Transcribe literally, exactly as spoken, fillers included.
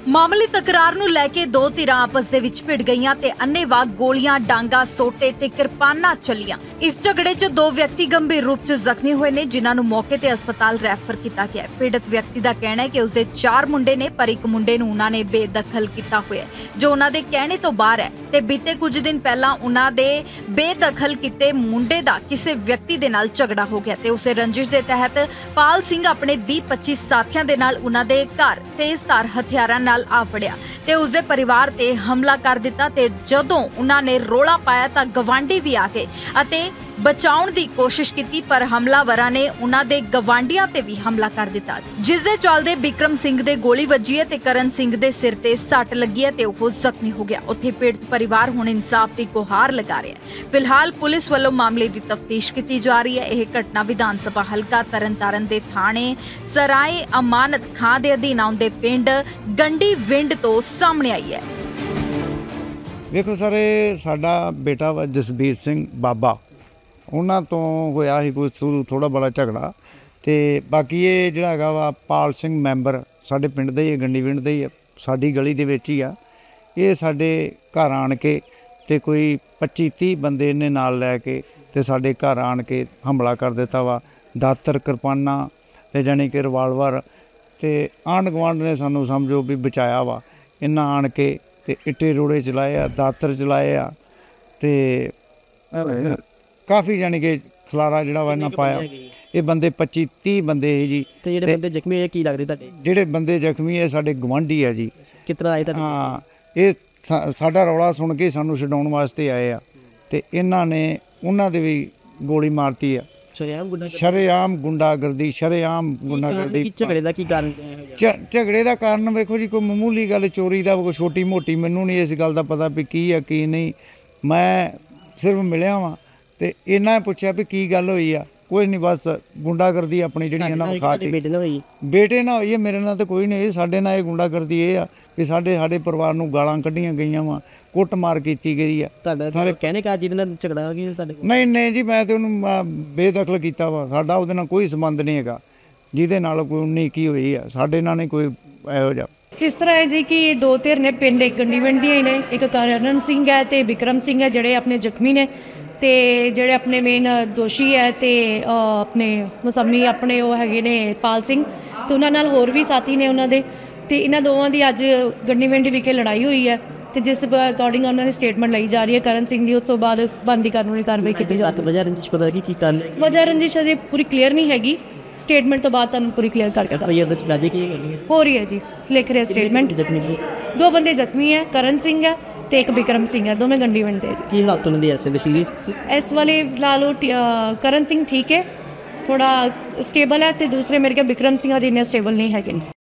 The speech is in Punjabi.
ਮਾਮੂਲੀ ਤਕਰਾਰ ਨੂੰ ਲੈ ਕੇ ਦੋ ਧਿਰਾਂ ਆਪਸ ਦੇ ਵਿੱਚ ਭਿੜ ਗਈਆਂ ਤੇ ਅੰਨ੍ਹੇਵਾਹ ਗੋਲੀਆਂ, ਡਾਂਗਾ, ਸੋਟੇ ਤੇ ਕਿਰਪਾਨਾਂ ਚੱਲੀਆਂ। ਇਸ ਝਗੜੇ 'ਚ ਦੋ ਵਿਅਕਤੀ ਗੰਭੀਰ ਰੂਪ 'ਚ ਜ਼ਖਮੀ ਹੋਏ ਨੇ, ਜਿਨ੍ਹਾਂ ਨੂੰ ਮੌਕੇ ਤੇ ਹਸਪਤਾਲ ਰੈਫਰ ਕੀਤਾ ਗਿਆ ਹੈ। ਪੀੜਤ ਵਿਅਕਤੀ ਦਾ ਕਹਿਣਾ ਹੈ ਕਿ ਉਸਦੇ ਚਾਰ ਮੁੰਡੇ ਨੇ, ਪਰ ਇੱਕ ਮੁੰਡੇ ਨੂੰ ਉਹਨਾਂ ਨੇ ਬੇਦਖਲ ਕੀਤਾ ਹੋਇਆ ਹੈ, ਜੋ ਉਹਨਾਂ ਦੇ ਕਹਿਣੇ ਤੋਂ ਬਾਹਰ ਹੈ ਤੇ ਬੀਤੇ ਕੁਝ ਦਿਨ ਪਹਿਲਾਂ ਉਹਨਾਂ ਦੇ ਬੇਦਖਲ ਕੀਤੇ ਮੁੰਡੇ ਦਾ ਕਿਸੇ ਵਿਅਕਤੀ ਦੇ ਨਾਲ ਝਗੜਾ ਹੋ ਗਿਆ ਤੇ ਉਸੇ ਰੰਜਿਸ਼ ਦੇ ਤਹਿਤ ਪਾਲ ਸਿੰਘ ਆਪਣੇ ਵੀਹ ਪੱਚੀ ਸਾਥੀਆਂ ਦੇ ਨਾਲ ਉਹਨਾਂ ਦੇ ਘਰ ਤੇਜ਼ਧਾਰ ਹਥਿਆਰਾਂ ਨਾਲ ਆ ਫੜਿਆ ਤੇ ਉਸਦੇ ਪਰਿਵਾਰ ਤੇ ਹਮਲਾ ਕਰ ਦਿੱਤਾ ਤੇ ਜਦੋਂ ਉਹਨਾਂ ਨੇ ਰੋਲਾ ਪਾਇਆ ਤਾਂ ਗਵਾਂਢੀ ਵੀ ਆ ਗਏ ਅਤੇ ਬਚਾਉਣ ਦੀ ਕੋਸ਼ਿਸ਼ ਕੀਤੀ, ਪਰ ਹਮਲਾਵਰਾਂ ਨੇ ਉਹਨਾਂ ਦੇ ਗਵਾਂਢੀਆਂ ਤੇ ਵੀ ਹਮਲਾ ਕਰ ਦਿੱਤਾ, ਜਿਸ ਦੇ ਚੱਲਦੇ ਬਿਕਰਮ ਸਿੰਘ ਦੇ ਗੋਲੀ ਵੱਜੀ ਹੈ ਤੇ ਕਰਨ ਸਿੰਘ ਦੇ ਸਿਰ ਤੇ ਸੱਟ ਲੱਗੀ ਹੈ ਤੇ ਉਹ ਜ਼ਖਮੀ ਹੋ ਗਿਆ। ਉੱਥੇ ਪੀੜਤ ਪਰਿਵਾਰ ਹੁਣ ਇਨਸਾਫ ਦੀ ਗੁਹਾਰ ਲਗਾ ਰਿਹਾ ਹੈ। ਫਿਲਹਾਲ ਪੁਲਿਸ ਵੱਲੋਂ ਮਾਮਲੇ ਦੀ ਤਫਤੀਸ਼ ਕੀਤੀ ਜਾ ਰਹੀ ਹੈ। ਇਹ ਘਟਨਾ ਵਿਧਾਨ ਸਭਾ ਹਲਕਾ ਤਰਨਤਾਰਨ ਦੇ ਥਾਣੇ ਸਰਾਏ ਅਮਾਨਤ ਖਾਂ ਦੇ ਅਧੀਨ ਆਉਂਦੇ ਪਿੰਡ ਗੰਡੀ ਵਿੰਡ ਤੋਂ ਸਾਹਮਣੇ ਆਈ ਹੈ। ਵੇਖੋ ਸਾਰੇ, ਸਾਡਾ ਬੇਟਾ ਵਾ ਜਸਬੀਰ ਸਿੰਘ ਬਾਬਾ, ਉਹਨਾਂ ਤੋਂ ਹੋਇਆ ਸੀ ਕੋਈ ਥੋੜਾ ਬੜਾ ਝਗੜਾ ਤੇ ਬਾਕੀ ਇਹ ਜਿਹੜਾ ਹੈਗਾ ਵਾ ਪਾਲ ਸਿੰਘ ਮੈਂਬਰ ਸਾਡੇ ਪਿੰਡ ਦਾ ਹੀ, ਗੰਡੀ ਵਿੰਡ ਦਾ ਹੀ, ਸਾਡੀ ਗਲੀ ਦੇ ਵਿੱਚ ਹੀ ਆ। ਇਹ ਸਾਡੇ ਘਰ ਆਣ ਕੇ ਤੇ ਕੋਈ ਪੱਚੀ ਤੀਹ ਬੰਦੇ ਨੇ ਨਾਲ ਲੈ ਕੇ ਤੇ ਸਾਡੇ ਘਰ ਆਣ ਕੇ ਹਮਲਾ ਕਰ ਦਿੱਤਾ ਵਾ। ਦਾਤਰ, ਕਿਰਪਾਨਾਂ ਤੇ ਜਾਣੀ ਕਿ ਰਿਵਾਲਵਰ ਤੇ ਆਂਢ ਗੁਆਂਢ ਨੇ ਸਾਨੂੰ ਸਮਝੋ ਵੀ ਬਚਾਇਆ ਵਾ। ਇਹਨਾਂ ਆਣ ਕੇ ਤੇ ਇੱਟੇ ਰੋੜੇ ਚਲਾਏ ਆ, ਦਾਤਰ ਚਲਾਏ ਆ ਤੇ ਕਾਫੀ ਜਾਣੀ ਕਿ ਖਲਾਰਾ ਜਿਹੜਾ ਵਾ ਇਹਨਾਂ ਪਾਇਆ। ਇਹ ਬੰਦੇ ਪੱਚੀ ਤੀਹ ਬੰਦੇ ਹੈ ਜੀ। ਤੇ ਜਿਹੜੇ ਬੰਦੇ ਜ਼ਖਮੀ ਹੋਏ ਕੀ ਲੱਗਦੇ ਤੁਹਾਡੇ? ਜਿਹੜੇ ਬੰਦੇ ਜ਼ਖਮੀ ਹੈ ਸਾਡੇ ਗਵਾਂਢੀ ਆ ਜੀ। ਕਿਸ ਤਰ੍ਹਾਂ ਆਏ ਤੁਹਾਡੇ? ਹਾਂ, ਇਹ ਸਾਡਾ ਰੌਲਾ ਸੁਣ ਕੇ ਸਾਨੂੰ ਛਡਾਉਣ ਵਾਸਤੇ ਆਏ ਆ ਤੇ ਇਹਨਾਂ ਨੇ ਉਹਨਾਂ ਦੇ ਵੀ ਗੋਲੀ ਮਾਰਤੀ ਆ। ਸ਼ਰੇਆਮ ਗੁੰਡਾਗਰਦੀ, ਸ਼ਰੇਆਮ ਗੁੰਡਾਗਰਦੀ। ਝਗੜੇ ਦਾ ਕੀ ਕਾਰਨ? ਝਗੜੇ ਦਾ ਕਾਰਨ ਵੇਖੋ ਜੀ, ਕੋਈ ਮਾਮੂਲੀ ਗੱਲ ਚੋਰੀ ਦਾ, ਕੋਈ ਛੋਟੀ ਮੋਟੀ, ਮੈਨੂੰ ਨਹੀਂ ਇਸ ਗੱਲ ਦਾ ਪਤਾ ਵੀ ਕੀ ਆ ਕੀ ਨਹੀਂ। ਮੈਂ ਸਿਰਫ ਮਿਲਿਆ ਵਾਂ ਤੇ ਇਹਨਾਂ ਨੇ ਪੁੱਛਿਆ ਵੀ ਕੀ ਗੱਲ ਹੋਈ ਆ। ਕੋਈ ਨਹੀਂ, ਬਸ ਗੁੰਡਾਗਰਦੀ ਆਪਣੀ ਜਿਹੜੀ ਇਹਨਾਂ ਨੂੰ ਖਾ ਕੇ ਬੇਟੇ ਨਾਲ ਹੋਈ ਬੇਟੇ ਨਾਲ ਹੋਈ ਹੈ। ਮੇਰੇ ਨਾਲ ਤਾਂ ਕੋਈ ਨਹੀਂ, ਸਾਡੇ ਨਾਲ ਇਹ ਗੁੰਡਾਗਰਦੀ ਇਹ ਆ ਵੀ ਸਾਡੇ ਸਾਡੇ ਪਰਿਵਾਰ ਨੂੰ ਗਾਲਾਂ ਕੱਢੀਆਂ ਗਈਆਂ ਵਾ, ਕੁੱਟਮਾਰ ਕੀਤੀ ਗਈ ਆ। ਤੁਹਾਡਾ ਸਾਰੇ ਕਹਿਣੇ ਕਾ ਜਿਹਦੇ ਨਾਲ ਝਗੜਾ ਹੋ ਗਿਆ ਤੁਹਾਡੇ? ਨਹੀਂ ਨਹੀਂ ਜੀ, ਮੈਂ ਤਾਂ ਉਹਨੂੰ ਬੇਦਖਲ ਕੀਤਾ ਵਾ। ਸਾਡਾ ਉਹਦੇ ਨਾਲ ਕੋਈ ਸੰਬੰਧ ਨਹੀਂ ਹੈਗਾ। ਜਿਹਦੇ ਨਾਲ ਕੋਈ ਉਨੀ ਕੀ ਹੋਈ ਆ, ਸਾਡੇ ਨਾਲ ਨਹੀਂ ਕੋਈ ਇਹੋ ਜਿਹਾ। ਇਸ ਤਰ੍ਹਾਂ ਹੈ ਜੀ ਕਿ ਦੋ ਧਿਰ ਨੇ, ਪਿੰਡ ਇੱਕ ਗੰਡੀ ਵਿੰਡ ਦੀਆਂ ਨੇ, ਇੱਕ ਕਰਨ ਸਿੰਘ ਹੈ ਤੇ ਬਿਕਰਮ ਸਿੰਘ ਹੈ, ਜਿਹੜੇ ਆਪਣੇ ਜ਼ਖਮੀ ਨੇ ਤੇ ਜਿਹੜੇ ਆਪਣੇ ਮੇਨ ਦੋਸ਼ੀ ਹੈ ਤੇ ਆਪਣੇ ਮੁਸੰਮੀ ਆਪਣੇ ਉਹ ਹੈਗੇ ਨੇ ਪਾਲ ਸਿੰਘ ਤੇ ਉਹਨਾਂ ਨਾਲ ਹੋਰ ਵੀ ਸਾਥੀ ਨੇ ਉਹਨਾਂ ਦੇ। ਤੇ ਇਹਨਾਂ ਦੋਵਾਂ ਦੀ ਅੱਜ ਗੰਡੀ ਵਿੰਡ ਵਿਖੇ ਲੜਾਈ ਹੋਈ ਹੈ ਤੇ ਜਿਸ ਅਕੋਰਡਿੰਗ ਉਹਨਾਂ ਦੀ ਸਟੇਟਮੈਂਟ ਲਈ ਜਾ ਰਹੀ ਹੈ ਕਰਨ ਸਿੰਘ ਦੀ। ਉਸ ਤੋਂ ਬਾਅਦ ਬਣਦੀ ਕਾਨੂੰਨੀ ਕਾਰਵਾਈ ਕੀਤੀ ਜਾਵੇਗੀ। ਵਜ੍ਹਾ ਰੰਜਿਸ਼ ਪਤਾ ਕੀ ਕਾਰਨ? ਵਜ੍ਹਾ ਰੰਜਿਸ਼ ਅਜੇ ਪੂਰੀ ਕਲੀਅਰ ਨਹੀਂ ਹੈਗੀ। ਸਟੇਟਮੈਂਟ ਤੋਂ ਬਾਅਦ ਤੁਹਾਨੂੰ ਪੂਰੀ ਕਲੀਅਰ ਕਰਕੇ ਹੋ ਰਹੀ ਹੈ ਜੀ। ਲਿਖ ਰਹੇ ਸਟੇਟਮੈਂਟ। ਦੋ ਬੰਦੇ ਜ਼ਖਮੀ ਹੈ, ਕਰਨ ਸਿੰਘ ਹੈ ਤੇ ਇੱਕ ਬਿਕਰਮ ਸਿੰਘ ਹੈ, ਦੋਵੇਂ ਗੰਡੀ ਵਿੰਡ ਦੇ। ਕੀ ਹਾਲਤ ਉਹਨਾਂ ਦੀ ਐਸੇ ਸੀਰੀਅਸ? ਇਸ ਵਾਲੇ ਫਿਲਹਾਲ ਕਰਨ ਸਿੰਘ ਠੀਕ ਹੈ, ਥੋੜਾ ਸਟੇਬਲ ਹੈ ਤੇ ਦੂਸਰੇ ਮੇਰੇ ਕੋਲ ਬਿਕਰਮ ਸਿੰਘ ਅਜੇ ਇੰਨੇ ਸਟੇਬਲ ਨਹੀਂ ਹੈਗੇ।